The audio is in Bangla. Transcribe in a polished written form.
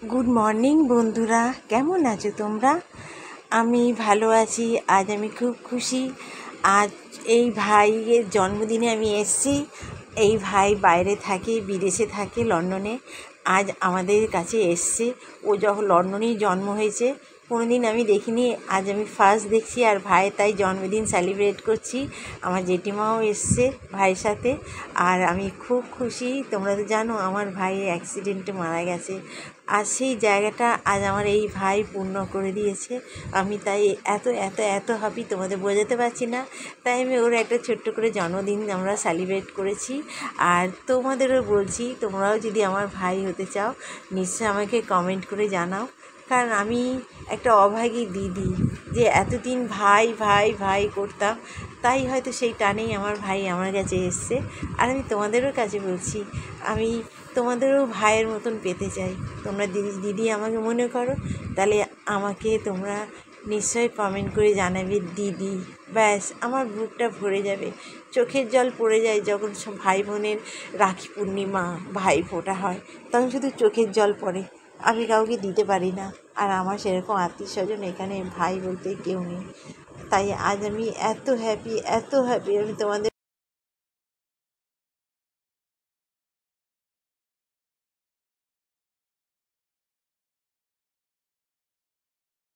গুড মর্নিং বন্ধুরা, কেমন আছো তোমরা? আমি ভালো আছি। আজ আমি খুব খুশি। আজ এই ভাইয়ের জন্মদিনে আমি এসেছি। এই ভাই বাইরে থাকে, বিদেশে থাকে, লন্ডনে। আজ আমাদের কাছে এসছে। ও যখন লন্ডনেই জন্ম হয়েছে, কোনোদিন আমি দেখিনি, আজ আমি ফার্স্ট দেখছি। আর ভাইয়ের তাই জন্মদিন সেলিব্রেট করছি। আমার জেঠিমাও এসছে ভাইয়ের সাথে। আর আমি খুব খুশি। তোমরা তো জানো আমার ভাই অ্যাক্সিডেন্টে মারা গেছে। আর সেই জায়গাটা আজ আমার এই ভাই পূর্ণ করে দিয়েছে। আমি তাই এত এত এত হ্যাপি, তোমাদের বোঝাতে পারছি না। তাই আমি ওর একটা ছোট্ট করে জন্মদিন আমরা সেলিব্রেট করেছি। আর তোমাদেরও বলছি, তোমরাও যদি আমার ভাই হতে চাও নিশ্চয়ই আমাকে কমেন্ট করে জানাও। কারণ আমি একটা অভাগী দিদি, যে এতদিন ভাই ভাই ভাই করতাম, তাই হয়তো সেই টানেই আমার ভাই আমার কাছে এসছে। আর আমি তোমাদেরও কাছে বলছি, আমি তোমাদেরও ভাইয়ের মতন পেতে চাই। তোমরা দিদি দিদি আমাকে মনে করো, তাহলে আমাকে তোমরা নিশ্চয়ই কমেন্ট করে জানাবে দিদি। ব্যাস আমার বুকটা ভরে যাবে, চোখের জল পড়ে যায় যখন সব ভাই বোনের রাখি পূর্ণিমা, ভাই ফোঁটা হয়, তখন শুধু চোখের জল পড়ে। আমি কাউকে দিতে পারি না, আর আমার সেরকম আত্মীয় স্বজন এখানে ভাই বলতে কেউ নেই। তাই আজ আমি এত হ্যাপি, এত হ্যাপি। আমি তোমাদের